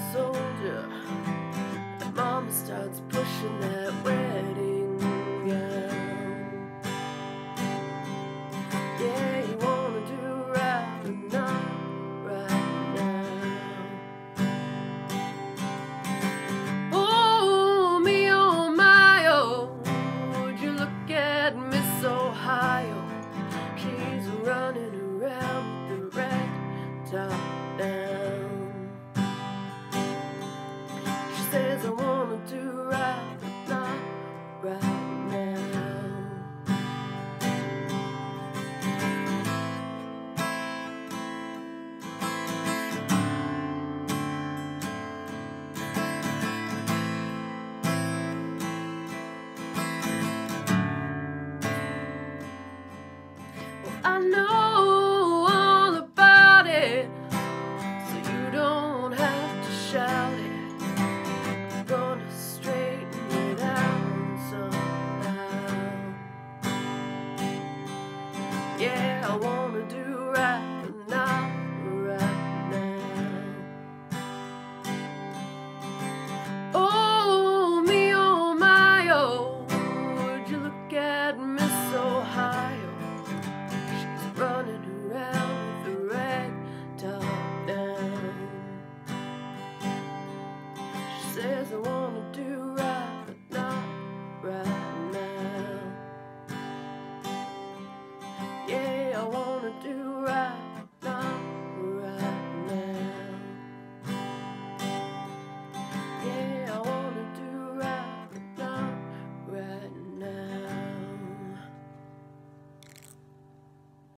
soldier, and Mama starts pushing that wedding gown. Yeah, you wanna do right, but not right now. Oh, me, oh my, oh, would you look at Miss Ohio? She's running around with the red top down. She says I wanna do right, but not right now. Well, I know all about it, so you don't have to shout it. I'm gonna straighten it out somehow. Yeah, I wanna do right,